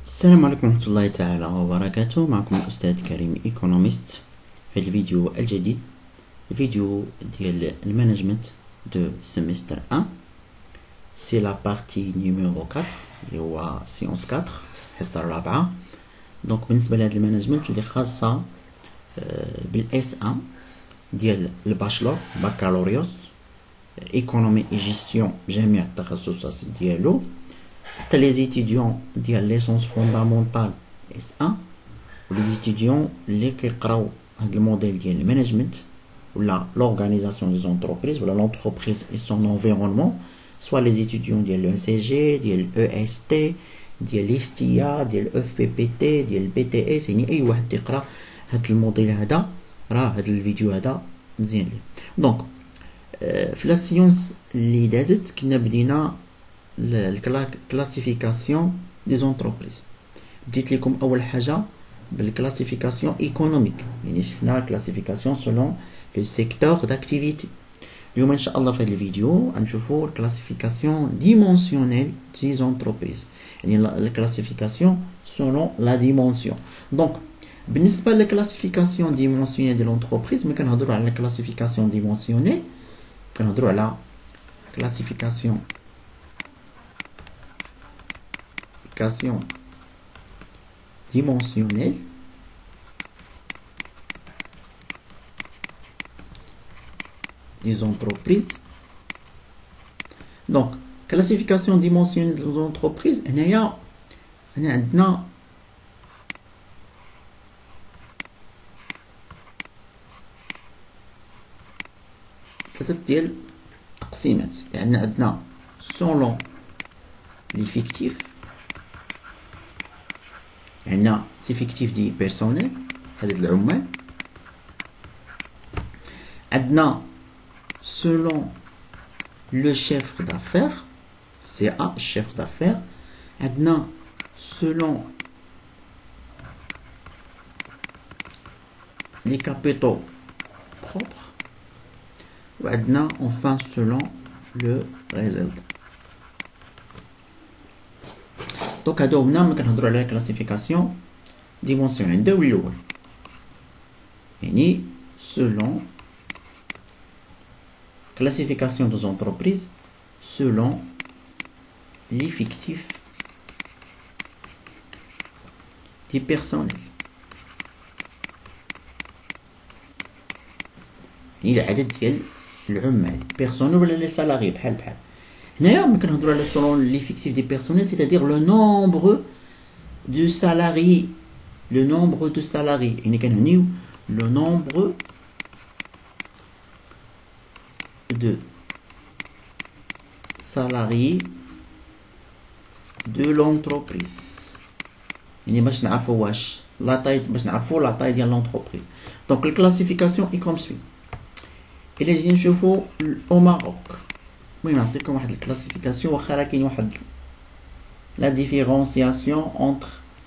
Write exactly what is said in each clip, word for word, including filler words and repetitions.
السلام عليكم ورحمة الله تعالى وبركاته. معكم الأستاذ كريم إيكونوميست في الفيديو الجديد، الفيديو ديال المانجمنت دو سيمستر واحد. سي لا بارتي نيميرو أربعة اللي هو سيونس أربعة، الحصة الرابعة. دونك بالنسبة لهاد المانجمنت اللي خاصة بالاس واحد ديال الباشلور بكالوريوس ايكونومي اي جيستيون بجميع التخصصات ديالو، حتى لي زيتيديون ديال ليسونس فوندامونتال اس واحد و لي زيتيديون اللي كيقراو هاد الموديل ديال المانجمنت ولا لورغانيزاسيون دي زونتربريز ولا لونتربريز اي سون انفيرونمون، سوا لي زيتيديون ديال الاو سي جي ديال او اس تي ديال ليستيا ديال اف بي بي تي ديال بي تي اس. يعني اي واحد يقرا هاد الموديل هذا راه هاد الفيديو هذا مزيان ليه. دونك في لا سيونس اللي دازت كنا بدينا الكلاسيفيكاسيون دي زونتربريز. بديت لكم اول حاجه بالكلاسيفيكاسيون ايكونوميك، يعني شفنا الكلاسيفيكاسيون سولون لو سيكتور داكتيفيتي. اليوم ان شاء الله في هذا الفيديو غنشوفوا الكلاسيفيكاسيون ديمونسيونيل دي زونتربريز، يعني الكلاسيفيكاسيون سولون لا ديمونسيون. دونك بالنسبه للكلاسيفيكاسيون ديمونسيونيل ديال لونتربريز، ملي كنهضروا على الكلاسيفيكاسيون ديمونسيونيل كنهضروا على كلاسيفيكاسيون كلاسيفيكاسيون dimensionnelle des entreprises. Donc classification dimensionnelle des entreprises، هنايا هنا عندنا ثلاثة ديال التقسيمات. يعني عندنا selon l'effectif، عندنا سيفيكتيف دي بيرسونيل عدد العمال، عندنا سولون لو شيفر دافير سي ا الشيفر دافير، عندنا سولون لي كابيتو بروبر، وعندنا enfin selon le résultat. دونك هادو هنا ملي كنهضروا على كلاسيفيكاسيون ديمونسيونيل. نداو الاول، يعني سولون كلاسيفيكاسيون دو زونتربريز سولون ليفيكتيف دي بيرسونيل، يعني العدد ديال العمال بيرسونيل ولا لي سالاري بحال بحال. هنايا ملي كنهضروا على selon l'effectif des personnels، c'est-à-dire le nombre de salariés، le nombre de salariés. يعني كنعنيو le nombre de salariés de l'entreprise، يعني باش نعرفوا واش لا طاي، باش نعرفوا لا طاي ديال l'entreprise. دونك الكلاسيفيكاسيون اي كوم سوي. الا جينا نشوفوا او ماروك، المهم نعطيكم واحد الكلاسيفيكاسيون، واخا راه كاين واحد لا ديفيرونسياسيون اونتر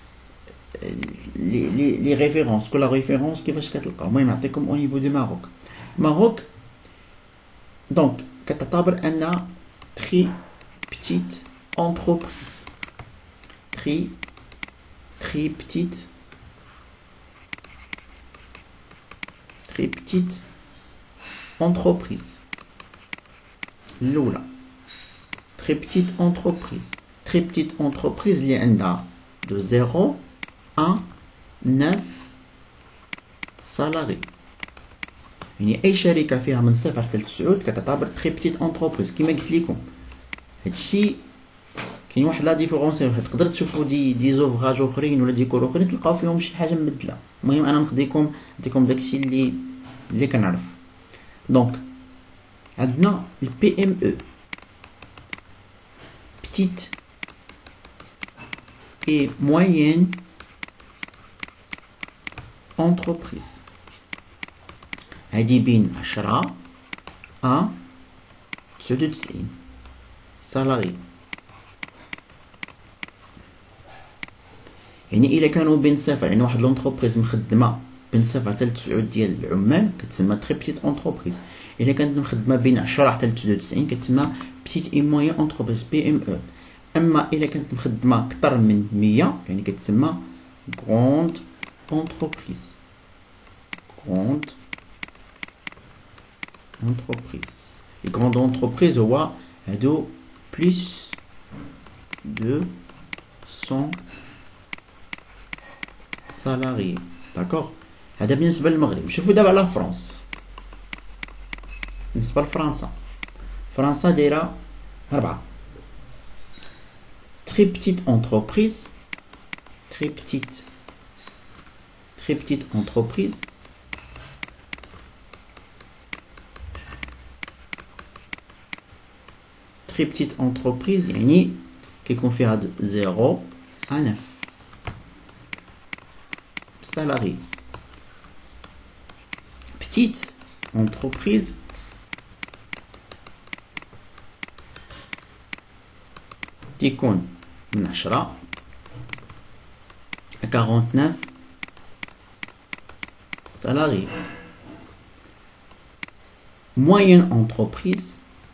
لي لي لي ريفيرونس، كل ريفيرونس كيفاش كتلقاو. المهم نعطيكم او نيفو دو ماروك. ماروك دونك كتعتبر ان تري بتيت انتربريز، تري تري بتيت تري بتيت انتربريز. الأولى très petite entreprise، très petite entreprise اللي عندها de zéro à neuf salariés. يعني أي شركة فيها من صفر حتى لتسعود كتعتبر très petite entreprise. كما قلت لكم هادشي كاين واحد لا ديفيرونسيون، تقدر تشوفوا دي دي زوفراج اخرين ولا دي كور اخرين تلقاو فيهم شي حاجه مبدله. المهم انا نخديكم نديكم داكشي اللي اللي كنعرف. دونك عندنا البي ام او petite et moyenne entreprise، هادي بين عشرة à تسعة وتسعين سالاري. يعني الا كانوا بين صفر، يعني واحد لونتربريز مخدمه بين صفر حتى لتسعود ديال العمال كتسمى تري بتيت انتربريز. الا كانت مخدمه بين عشرة حتى لتسعة وتسعين كتسمى بتيت اي موين انتربريز بي ام او. اما الا كانت مخدمه اكثر من مية يعني كتسمى grande entreprise. grande entreprise. les grandes entreprises هو هادو plus de cent salariés. d'accord. هذا بالنسبه للمغرب. شوفوا دابا على فرنسا. بالنسبه لفرنسا فرنسا دايره أربعة. très petite entreprise très petite très petite entreprise très petite entreprise يعني كيكون فيها zéro à neuf salariés. petite entreprise تيكون من عشرة à quarante-neuf salariés. moyenne entreprise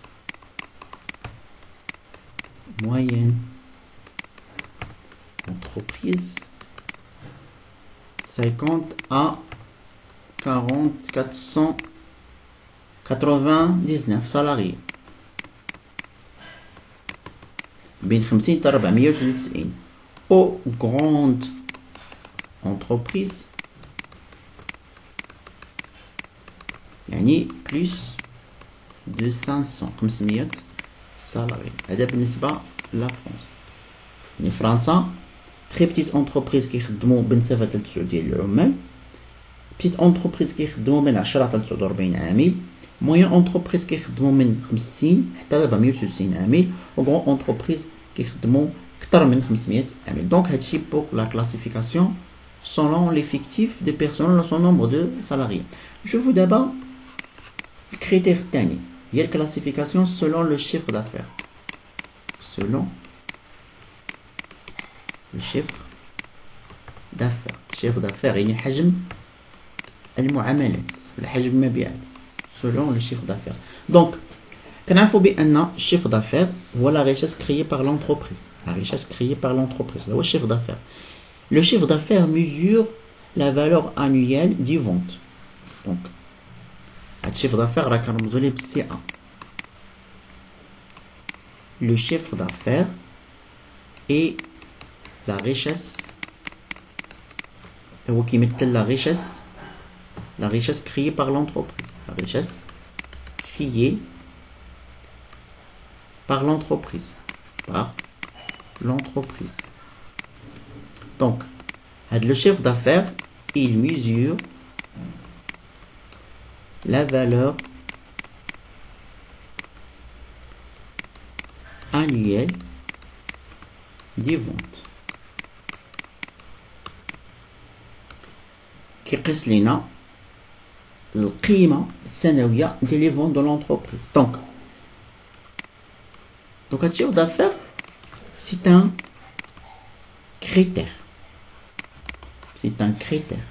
moyenne entreprise cinquante à quarante quatre cent quatre-vingt-dix-neuf salariés. بين خمسين حتى أربعمية وثلاثة وتسعين. او grande entreprise يعني plus de cinq cents خمسمية salariés. هذا بالنسبة لفرنسا. يعني فرنسا très petite entreprise كيخدموا بنسبة حتى تسعة ديال العمال. petite entreprise كيخدموا من عشرة حتى تسعة وأربعين عامل. moyen entreprise كيخدموا من خمسين حتى أربعمية وثلاثة وتسعين عامل. و grand entreprise كيخدموا أكثر من خمسمية عامل. دونك هادشي pour la classification selon l'effectif des personnes son nombre de salariés. شوفوا دابا الكريتير الثاني هي الكلاسيفيكاسيون selon le chiffre d'affaires. selon le chiffre d'affaires. chiffre d'affaires يعني حجم المعاملات ولا حجم المبيعات. selon le chiffre d'affaires. donc كنعرفوا بان الشيفر d'affaires هو la richesse créée par l'entreprise. la richesse créée par l'entreprise هو الشيفر d'affaires. le chiffre d'affaires mesure la valeur annuelle des ventes. donc هاد الشيفر d'affaires راه كنرمزوا ليه بالسي ان. le chiffre d'affaires est la richesse هو كيمثل la richesse la richesse créée par l'entreprise. la richesse créée par l'entreprise. Par l'entreprise. Donc, le chiffre d'affaires, il mesure la valeur annuelle des ventes. كيقيس لنا القيمة السنوية ديال لي فونت دو لونتربريز. Donc, Donc, un chiffre d'affaires, c'est un critère. C'est un critère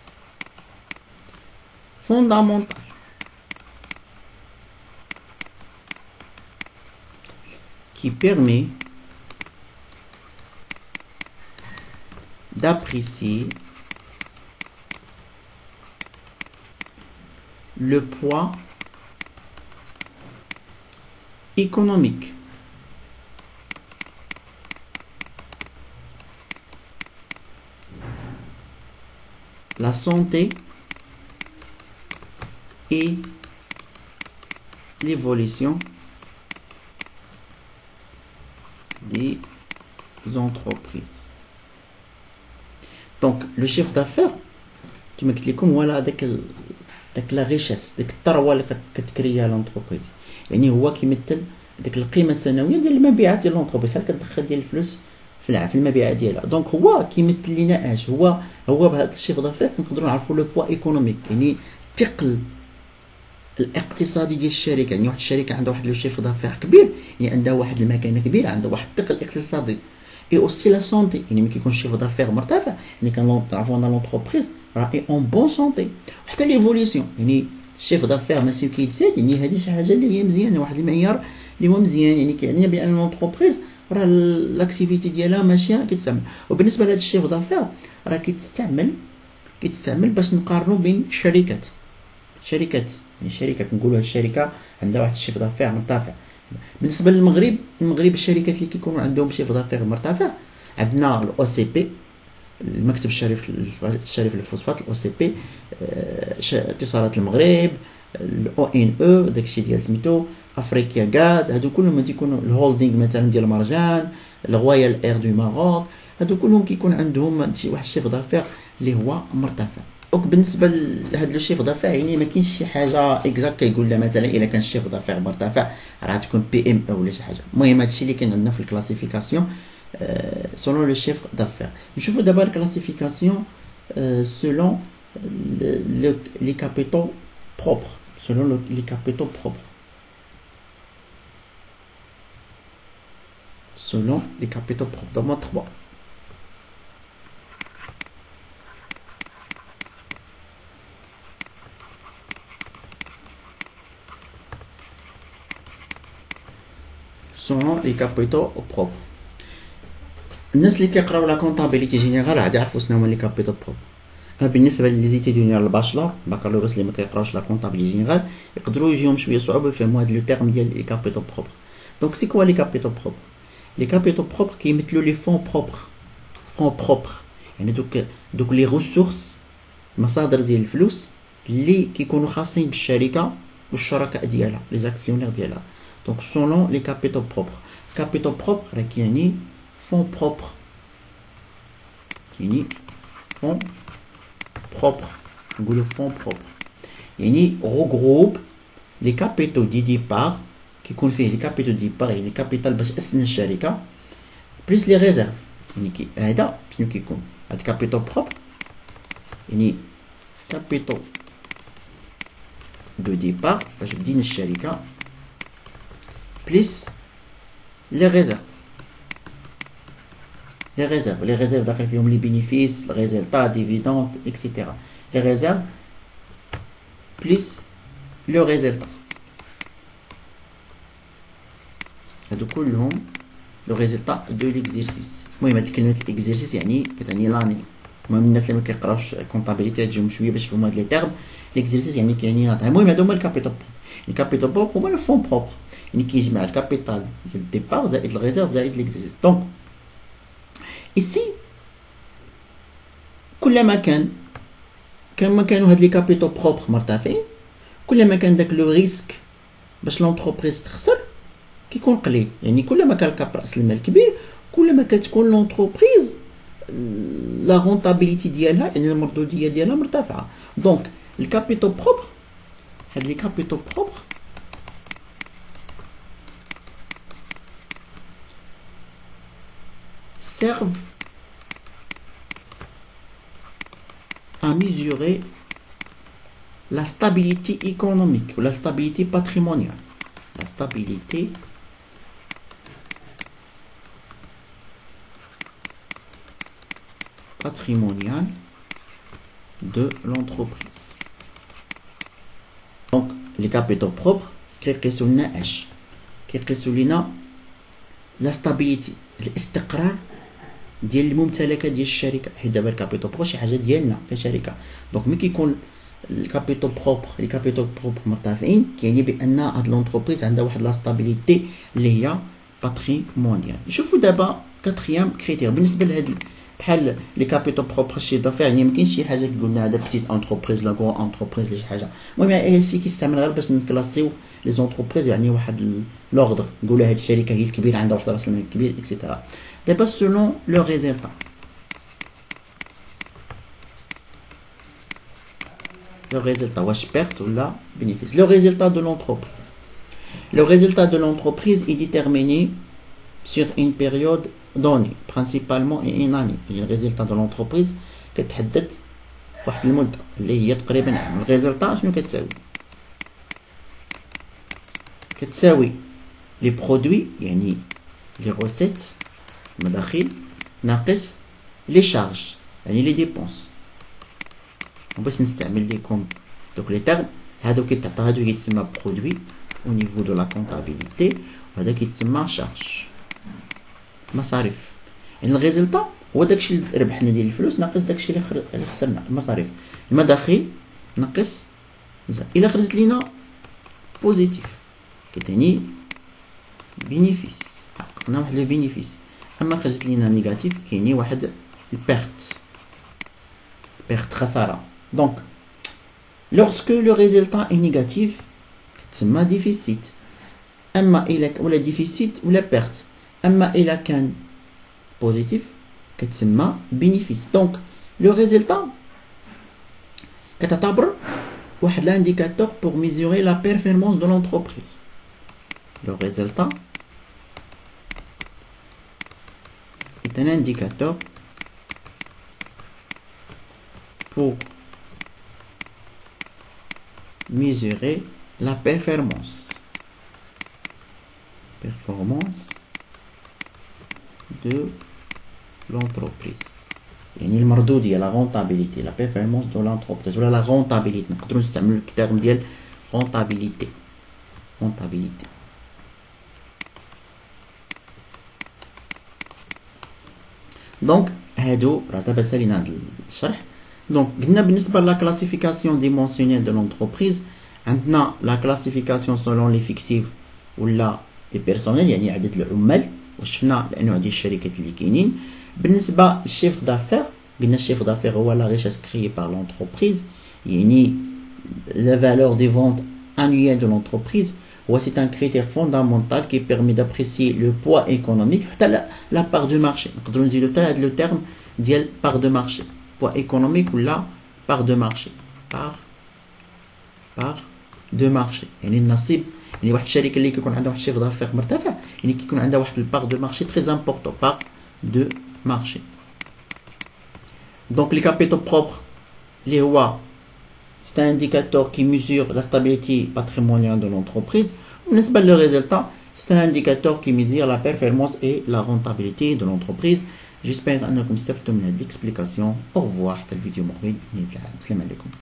fondamental qui permet d'apprécier le poids économique la santé et l'évolution des entreprises. Donc le chiffre d'affaires كما قلت لكم هو داك داك لا ريشيس داك الثروه اللي كتكريها لونتربريز. يعني هو كيمثل داك القيمه السنويه ديال المبيعات ديال لونتربريز اللي كتدخل ديال الفلوس في في المبيعات ديالها. دونك هو كيمثل لينا اش هو هو بهذا الشيفر دافير كنقدروا نعرفوا لو بوا ايكونوميك يعني الثقل الاقتصادي ديال الشركه. يعني واحد الشركه عندها واحد لو شيفر دافير كبير يعني عندها واحد المكانه كبيره عندها واحد الثقل اقتصادي. اي اوسي لا سونتي يعني ملي كيكون الشيفر دافير مرتفع يعني كنعرفوا ان لونتربريز راه اي اون بون سونتي. وحتى ليفوليسيون يعني الشيفر دافير ماشي كيتزاد يعني هذه شي حاجه اللي هي مزيانه واحد المعيار اللي هو مزيان. يعني كيعنينا بان لونتربريز راه الاكتيفيتي ديالها ماشيه كتستعمل. وبالنسبه لهاد الشيف دافير راه كيتستعمل كيتستعمل باش نقارنوا بين الشركات شركات يعني الشركه كنقولوا هاد الشركه عندها واحد الشيف دافير مرتفع. بالنسبه للمغرب المغرب الشركات اللي كيكونوا عندهم شيف دافير مرتفع عندنا الاو سي بي المكتب الشريف الشريف للفوسفات الاو سي بي، اتصالات المغرب، الاو ان او داكشي ديال سميتو افريكيا غاز، هادو كلهم تيكونوا الهولدينغ مثلا ديال مرجان، الغويال اير دو ماروك، هادو كلهم كيكون عندهم شي واحد الشيف دافير اللي هو مرتفع. دونك بالنسبه لهاد لو شيف دافير يعني ما كاينش شي حاجه اكزاكت كيقول لها مثلا الا كان الشيف دافير مرتفع راه تكون بي ام او ولا شي حاجه. المهم هادشي اللي كاين عندنا في الكلاسيفيكاسيون selon le chiffre d'affaires. Je fais d'abord la classification euh, selon le, le, les capitaux propres. Selon le, les capitaux propres. Selon les capitaux propres. Dans mon trois. Selon les capitaux propres. الناس اللي كيقراو لا كونطابيليتي جينيرال عاد يعرفوا شنو هما لي كابيتال بروب. بالنسبه لي زيتيديون الباشلور بكالوريوس اللي ما كيقراوش لا كونطابيليتي جينيرال يقدروا يجيهم شويه صعوبه يفهموا هذا لو تيرم ديال لي كابيتال بروب. دونك سي كوا لي كابيتال بروب؟ لي كابيتال بروب كيمثلوا لي فون بروبر فون بروبر يعني دوك دوك لي ريسورس مصادر ديال الفلوس اللي كيكونوا خاصين بالشركه والشركاء ديالها لي زاكسيونير ديالها. دونك سولون لي كابيتال بروبر. كابيتال بروبر راه كيعني fonds propres qui est fonds propres le fonds propre yani regroupe les capitaux du départ qui confient les capitaux du départ et les capitaux باش اسن الشركه plus les réserves يعني كي هذا شنو كيكون هاد capitaux propres يعني capitaux de départ باش بدين الشركه plus les réserves. Les réserves, les réserves داخل فيهم les bénéfices, les résultats, dividendes, et cetera. Les réserves plus le résultat. هادو كلهم le résultat de l'exercice. المهم هاد كلمة l'exercice يعني كتعني لاني. المهم الناس اللي ما كيقراوش كونطابيليتي تجيهم شوية باش يفهموا هاد لي تيرم. l'exercice يعني كيعني لاني. المهم هادو هما الكابيتال بروب. الكابيتال بروب هما لو فون بروبر يعني كيجمع الكابيتال ديال الديبار زائد الريزيرف زائد l'exercice. دونك ici كلما كان كما كانوا هاد لي كابيتو بروبر مرتفعين كلما كان داك لو ريسك باش لونتربريز تخسر كيكون قليل. يعني كلما كان الكاب راس المال كبير كلما كتكون لونتربريز لا رونطابيليتي ديالها يعني المردوديه ديالها مرتفعه. دونك الكابيتو بروبر هاد لي كابيتو بروبر servent à mesurer la stabilité économique ou la stabilité patrimoniale. La stabilité patrimoniale de l'entreprise. Donc, les capitaux propres, كيقيسوا لنا اش؟ كيقيسوا لنا la stabilité الاستقرار ديال الممتلكات ديال الشركه. حيت دابا الكابيتو برو شي حاجه ديالنا كشركه. دونك ملي كيكون الكابيتو بروبر لي كابيتو بروبر مرتفعين كيعني بان هاد لونتربريز عندها واحد لا ستابيليتي اللي هي باتريمونيال. نشوفوا دابا كاتريام كريتير بالنسبه لهاد بحال لي كابيتو بروبر شي دافير يعني ما كاينش شي حاجه قلنا هذا بتيت انتربريز لا غرو انتربريز ولا شي حاجه. المهم هادشي كيستعمل غير باش نكلاسيو لي زونتربريز يعني واحد لوردر نقولوا هاد الشركه هي الكبيره عندها واحد راس المال كبير اكسيتيرا. دابا سولون لو ريزلتا le résultat واش perte ولا bénéfice. Le résultat de l'entreprise. Le résultat de l'entreprise est déterminé sur une période donnée, principalement une année. Le résultat de l'entreprise كتحدد في واحد المدة اللي هي تقريبا عام. الريزلتا شنو كتساوي؟ كتساوي لي برودوي يعني لي روسيت المداخيل ناقص لي شارج يعني لي ديبونس. وباش نستعمل لكم دوك لي تيرم هادو كيتعطى هادو كيتسمى برودوي او نيفو دو لا كونطابيليتي وهذا كيتسمى شارج. مصاريف. يعني الريزلتا هو داكشي اللي ربحنا ديال الفلوس ناقص داكشي اللي خسرنا المصاريف. المداخيل ناقص الا خرجت لينا بوزيتيف كتعني بينيفيس، حققنا واحد لو بينيفيس. اما خرجت لينا نيجاتيف كايني واحد البيرت، بيرت خساره. دونك لوغسكو لو ريزلتا اي نيجاتيف تسمى ديفيسيت، اما الى ولا ديفيسيت ولا بيرت. اما الى كان بوزيتيف كتسمى بينيفيس. دونك لو ريزلتا كتعتبر واحد لانديكاتور pour mesurer la performance de l'entreprise. Le résultat est un indicateur pour mesurer la performance performance de l'entreprise. يعني المردوديه لا رونتابيليتي لا بيرفورمانس دو لونتربريز ولا لا رونتابيليتي، نقدروا نستعملوا الترم ديال رونتابيليتي رونتابيليتي. دونك هادو راه دابا سالينا هاد الشرح. دونك قلنا بالنسبه لا كلاسيفيكاسيون ديمونسيونيل دو لونتربريز عندنا لا كلاسيفيكاسيون سولون لي فيكتيف ولا دي بيرسونيل يعني عدد العمال، وشفنا الانواع ديال الشركات اللي كاينين. بالنسبه للشيفر دافير قلنا الشيفر دافير هو لا ريشيس كريي بار لونتربريز، يعني لا فالور دي فونت annuelle de l'entreprise. هو c'est un critère fondamental qui permet d'apprécier le poids économique حتى la part de marché. نقدروا نزيدوا حتى هذا لو تيرم ديال part de marché، poids économique ولا part de marché، part part de marché يعني النصيب. يعني واحد الشركه اللي كيكون عندها واحد الشيفر دافير مرتفع يعني كيكون عندها واحد البار دو مارشي تري امبورطون، بار دو مارشي. دونك لي كابيتال بروبر اللي هو c'est un indicateur qui mesure la stabilité patrimoniale de l'entreprise. بالنسبه لو ريزلتا c'est un indicateur qui mesure la performance et la rentabilité de l'entreprise. j'espère انكم استفدتوا من هذه الاكسبليكاسيون. au revoir حتى الفيديو مقبل باذن الله. السلام عليكم.